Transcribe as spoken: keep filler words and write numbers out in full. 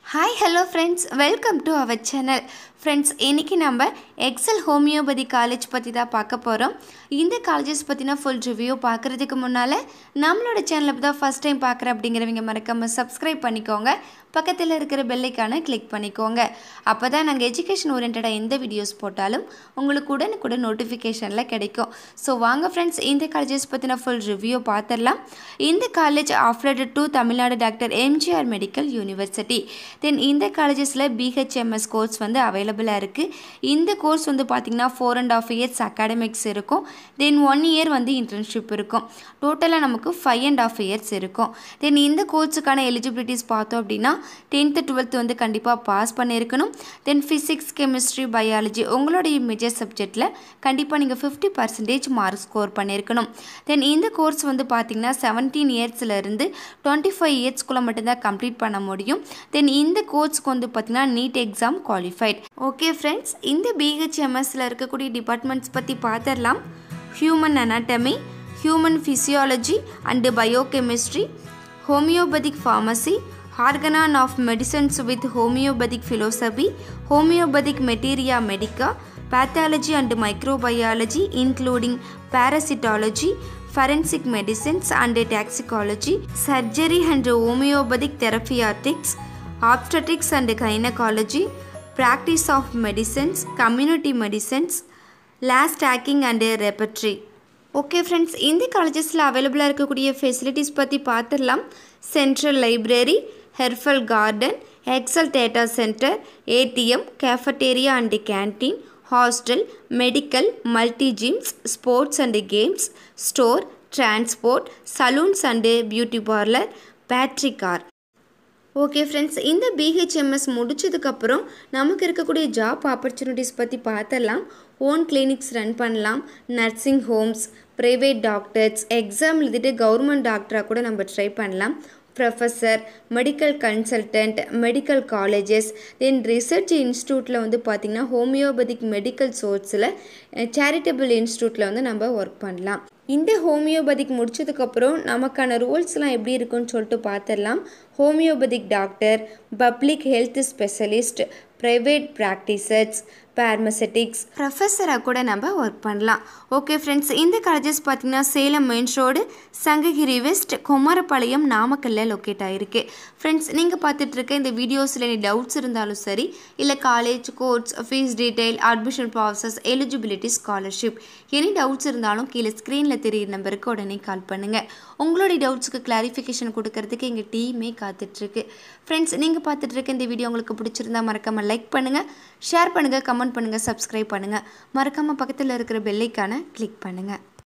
Hi, hello friends, welcome to our channel. Friends, இன்னைக்கு நம்ம XL homeopathy college பற்றி தான் பார்க்க போகிறோம். இந்த காலேஜஸ் பற்றின ஃபுல் ரிவ்யூ பார்க்குறதுக்கு முன்னால் நம்மளோட சேனலை தான் ஃபஸ்ட் டைம் பார்க்குற அப்படிங்கிறவங்க மறக்காமல் சப்ஸ்கிரைப் பண்ணிக்கோங்க. பக்கத்தில் இருக்கிற பெல்லைக்கான கிளிக் பண்ணிக்கோங்க. அப்போ தான் நாங்கள் எஜுகேஷன் ஓரியன்டாக எந்த வீடியோஸ் போட்டாலும் உங்களுக்கு உடனுக்குடன் நோட்டிஃபிகேஷனில் கிடைக்கும். ஸோ வாங்க ஃப்ரெண்ட்ஸ், இந்த காலேஜஸ் பற்றின ஃபுல் ரிவ்யூ பார்த்துடலாம். இந்த college affiliated to Tamil Nadu doctor MGR medical university. Then இந்த காலேஜஸில் B H M S course வந்து அவைலபிளாக இருக்குது. இந்த கோர்ஸ் வந்து பார்த்திங்கன்னா four and half years academics இருக்கும். தென் ஒன் இயர் வந்து இன்டர்ன்ஷிப் இருக்கும். டோட்டலாக நமக்கு ஃபைவ் அண்ட் ஆஃப் இயர்ஸ் இருக்கும். தென் இந்த கோர்ஸுக்கான எலிஜிபிலிட்டிஸ் பார்த்தோம் அப்படின்னா டென்த்து டுவெல்த்து வந்து கண்டிப்பாக பாஸ் பண்ணியிருக்கணும். தென் ஃபிசிக்ஸ், கெமிஸ்ட்ரி, பயாலஜி உங்களுடைய மேஜர் சப்ஜெக்டில் கண்டிப்பாக நீங்கள் ஃபிஃப்டி பர்சன்டேஜ் மார்க் ஸ்கோர் பண்ணியிருக்கணும். தென் இந்த கோர்ஸ் வந்து பார்த்திங்கன்னா செவன்டீன் இயர்ஸ்லேருந்து டுவெண்ட்டி ஃபைவ் இயர்ஸ்க்குள்ளே மட்டும்தான் கம்ப்ளீட் பண்ண முடியும். தென் இந்த கோர்ஸ்க்கு வந்து பார்த்திங்கன்னா NEET exam qualified. Okay friends, இந்த B H M Sல இருக்கக்கூடிய டிபார்ட்மெண்ட்ஸ் பற்றி பார்த்துடலாம். Human anatomy, human physiology and biochemistry, homoeopathic pharmacy, organon of medicines with homoeopathic philosophy, homoeopathic materia medica, pathology and microbiology including parasitology, forensic medicines and toxicology, surgery and homeopathic therapeutics, obstetrics and gynecology, practice of medicines, community medicines, last stacking and repertory. Okay friends, இந்த காலேஜஸில் அவைலபிளாக இருக்கக்கூடிய facilities பற்றி பார்த்துடலாம். Central library, herbal garden, excel data centre, ATM, cafeteria and canteen, hostel, medical, multi gyms, sports and games, store, transport, salons and beauty parlour, battery car. Okay friends, இந்த B H M S முடிச்சதுக்கப்புறம் நமக்கு இருக்கக்கூடிய job opportunities பற்றி பார்த்தலாம். Own clinics run பண்ணலாம், nursing homes, private doctors, exam எழுதிட்டு government டாக்டராக கூட நம்ம ட்ரை பண்ணலாம். Professor, medical consultant, medical colleges, then research இன்ஸ்டியூட்டில் வந்து பார்த்திங்கன்னா ஹோமியோபதிக் மெடிக்கல் சோர்ஸில் சேரிட்டபிள் இன்ஸ்டியூட்டில் வந்து நம்ம ஒர்க் பண்ணலாம். இந்த ஹோமியோபதிக் முடிச்சதுக்கப்புறம் நமக்கான ரூல்ஸ்லாம் எப்படி இருக்குன்னு சொல்லிட்டு பார்த்துடலாம். Homoeopathic doctor, public health specialist, private practisers, pharmaceutics, ப்ரொஃபஸராக கூட நம்ம ஒர்க் பண்ணலாம். ஓகே ஃப்ரெண்ட்ஸ், இந்த காலேஜஸ் பார்த்திங்கன்னா Salem main road, Sankagiri west, Komarapalayam, நாமக்கல்ல லொக்கேட் ஆகிருக்கு. ஃப்ரெண்ட்ஸ், நீங்கள் பார்த்துட்ருக்க இந்த வீடியோஸில் எனி டவுட்ஸ் இருந்தாலும் சரி, இல்லை college course, fees detail, admission process, eligibility, scholarship, any doubts இருந்தாலும் கீழே ஸ்க்ரீனில் தெரியுற நம்பருக்கு உடனே கால் பண்ணுங்கள். உங்களுடைய டவுட்ஸுக்கு கிளாரிஃபிகேஷன் கொடுக்கறதுக்கு எங்கள் டீமே காத்துட்ருக்கு. ஃப்ரெண்ட்ஸ், நீங்கள் பார்த்துட்ருக்க இந்த வீடியோ உங்களுக்கு பிடிச்சிருந்தா மறக்காமல் லைக் பண்ணுங்கள், ஷேர் பண்ணுங்கள், கமெண்ட் பண்ணுங்கள், சப்ஸ்கிரைப் பண்ணுங்கள். மறக்காமல் பக்கத்தில் இருக்கிற பெல்லைக்கான கிளிக் பண்ணுங்கள்.